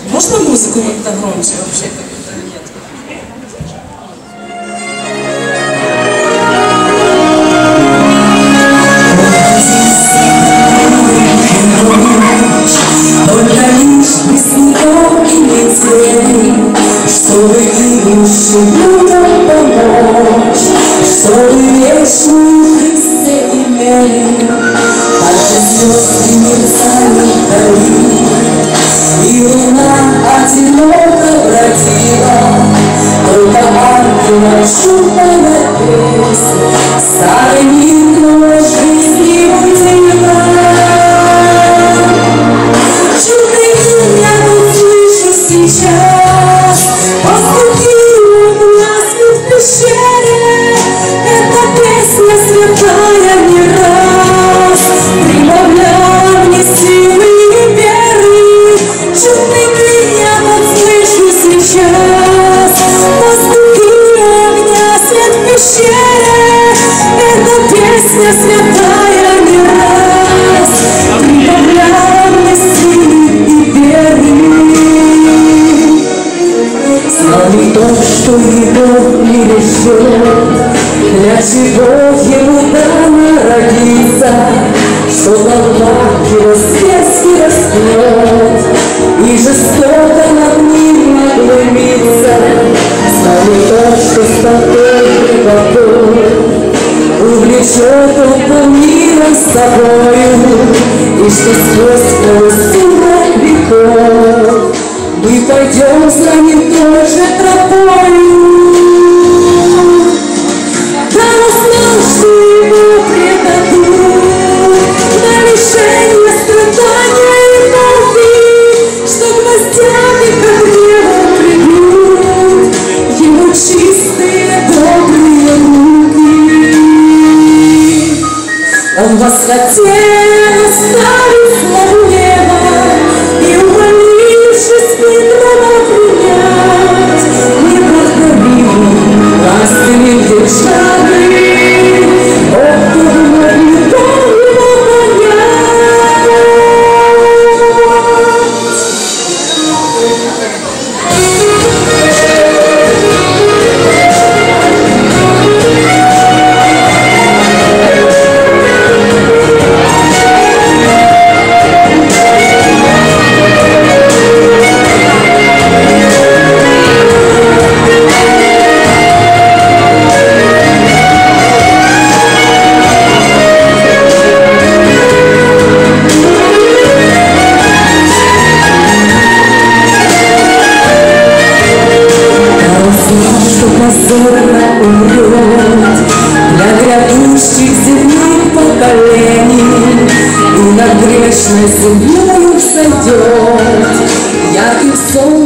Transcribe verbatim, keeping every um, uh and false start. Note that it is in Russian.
Можно музыку как-то громче вообще? Как-то нет. Только лишь близнецов и метелей, чтобы гибнущим людям помочь, чтобы вечную Христе имели. Также звезды мерцали вдали, и луна одиноко бродила, только ангела шумная песня старый мир новой жизни будила. Сейчас поступил у нас в пещере, эта песня святая не раз прибавляла мне силы и веры. Чудный клин я вот слышу сейчас. Поступил у меня свет в пещере, эта песня святая не раз прибавляла мне силы и веры. Славный тот, что его не решет, для чего ему дано родиться, что толпа его зверски растет, и жестоко над ним наглумится. Славный тот, что с тобой водой увлечет он полмира с собою, и что сквозь полусумрак веков мы пойдем за ним той же тропою. Да узнал, что его предадут на лишение, страдания и боли, что гвоздями к древу прибьют его чистые добрые руки. Он восхотел оставить славу неба и умолившись Петрова принять, не благодарил властями державы. Ох, кто бы мог любовь его понять. Что позорно умрет для грядущих земных поколений, и над грешной землею сойдет ярким солнцем